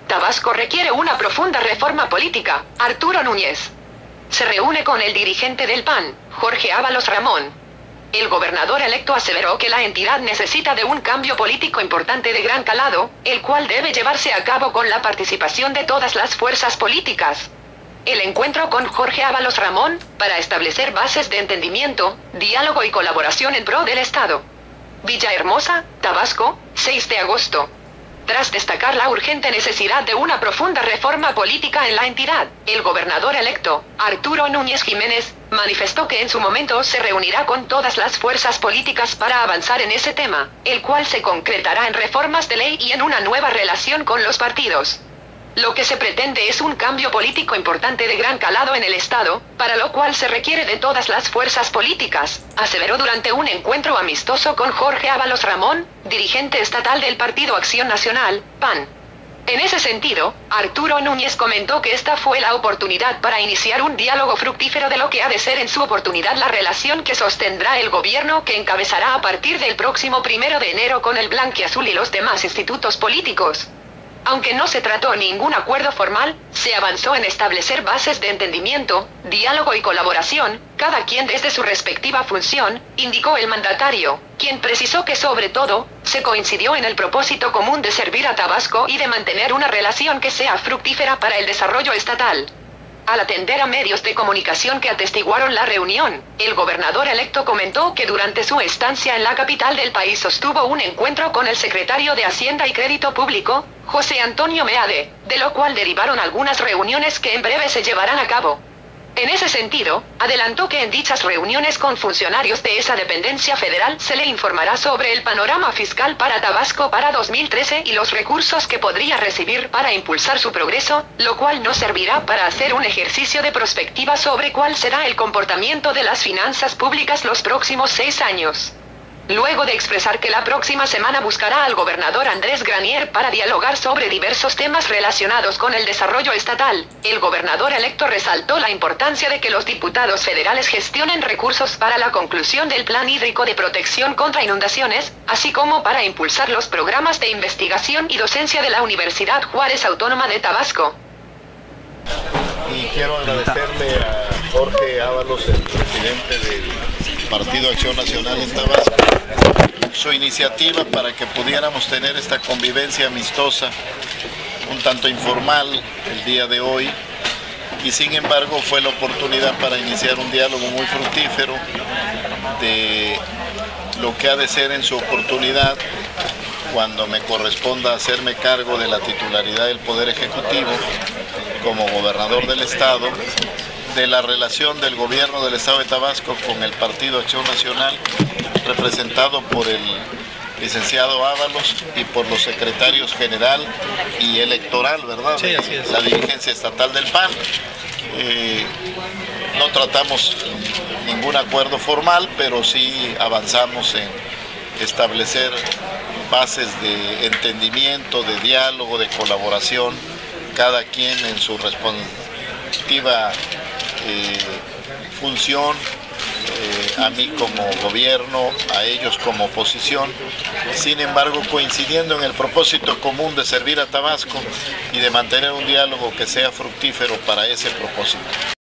Tabasco requiere una profunda reforma política. Arturo Núñez se reúne con el dirigente del PAN, Jorge Ábalos Ramón. El gobernador electo aseveró que la entidad necesita de un cambio político importante de gran calado, el cual debe llevarse a cabo con la participación de todas las fuerzas políticas. El encuentro con Jorge Ábalos Ramón, para establecer bases de entendimiento, diálogo y colaboración en pro del Estado. Villahermosa, Tabasco, 6 de agosto. Tras destacar la urgente necesidad de una profunda reforma política en la entidad, el gobernador electo, Arturo Núñez Jiménez, manifestó que en su momento se reunirá con todas las fuerzas políticas para avanzar en ese tema, el cual se concretará en reformas de ley y en una nueva relación con los partidos. Lo que se pretende es un cambio político importante de gran calado en el Estado, para lo cual se requiere de todas las fuerzas políticas, aseveró durante un encuentro amistoso con Jorge Ábalos Ramón, dirigente estatal del Partido Acción Nacional, PAN. En ese sentido, Arturo Núñez comentó que esta fue la oportunidad para iniciar un diálogo fructífero de lo que ha de ser en su oportunidad la relación que sostendrá el gobierno que encabezará a partir del próximo 1 de enero con el Blanquiazul y los demás institutos políticos. Aunque no se trató ningún acuerdo formal, se avanzó en establecer bases de entendimiento, diálogo y colaboración, cada quien desde su respectiva función, indicó el mandatario, quien precisó que sobre todo, se coincidió en el propósito común de servir a Tabasco y de mantener una relación que sea fructífera para el desarrollo estatal. Al atender a medios de comunicación que atestiguaron la reunión, el gobernador electo comentó que durante su estancia en la capital del país sostuvo un encuentro con el secretario de Hacienda y Crédito Público, José Antonio Meade, de lo cual derivaron algunas reuniones que en breve se llevarán a cabo. En ese sentido, adelantó que en dichas reuniones con funcionarios de esa dependencia federal se le informará sobre el panorama fiscal para Tabasco para 2013 y los recursos que podría recibir para impulsar su progreso, lo cual nos servirá para hacer un ejercicio de prospectiva sobre cuál será el comportamiento de las finanzas públicas los próximos 6 años. Luego de expresar que la próxima semana buscará al gobernador Andrés Granier para dialogar sobre diversos temas relacionados con el desarrollo estatal, el gobernador electo resaltó la importancia de que los diputados federales gestionen recursos para la conclusión del Plan Hídrico de Protección contra Inundaciones, así como para impulsar los programas de investigación y docencia de la Universidad Juárez Autónoma de Tabasco. Y quiero agradecerle a Jorge Ábalos, el presidente del Partido Acción Nacional en Tabasco, su iniciativa para que pudiéramos tener esta convivencia amistosa, un tanto informal el día de hoy, y sin embargo fue la oportunidad para iniciar un diálogo muy fructífero de lo que ha de ser en su oportunidad cuando me corresponda hacerme cargo de la titularidad del Poder Ejecutivo como gobernador del Estado, de la relación del gobierno del Estado de Tabasco con el Partido Acción Nacional, representado por el licenciado Ábalos y por los secretarios general y electoral, ¿verdad? Sí, así es. La dirigencia estatal del PAN. No tratamos ningún acuerdo formal, pero sí avanzamos en establecer bases de entendimiento, de diálogo, de colaboración, cada quien en su respectiva función, a mí como gobierno, a ellos como oposición, sin embargo coincidiendo en el propósito común de servir a Tabasco y de mantener un diálogo que sea fructífero para ese propósito.